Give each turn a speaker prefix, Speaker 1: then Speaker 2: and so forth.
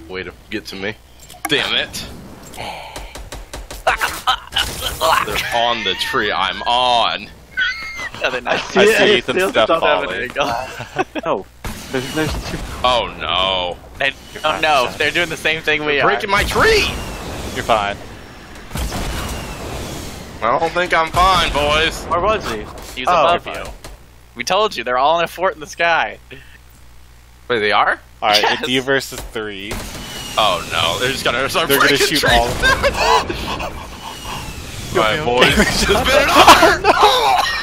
Speaker 1: way to get to me. Damn it. They're on the tree I'm on.
Speaker 2: Yeah, they're not.
Speaker 3: I see Ethan's stuff falling.
Speaker 4: Oh, there's two.
Speaker 1: Oh no.
Speaker 2: They don't know. They're doing the same thing we are.
Speaker 1: Breaking my tree!
Speaker 3: You're fine.
Speaker 1: I don't think I'm fine, boys.
Speaker 4: Where was he?
Speaker 2: He's above you. We told you, they're all in a fort in the sky.
Speaker 1: Wait, they are?
Speaker 3: Alright,
Speaker 2: Yes.
Speaker 3: it's you versus 3.
Speaker 1: Oh no, they're just gonna start
Speaker 3: They're gonna
Speaker 1: breaking
Speaker 3: shoot
Speaker 1: trees
Speaker 3: all of them.
Speaker 1: down. Alright, boys. There's been an honor!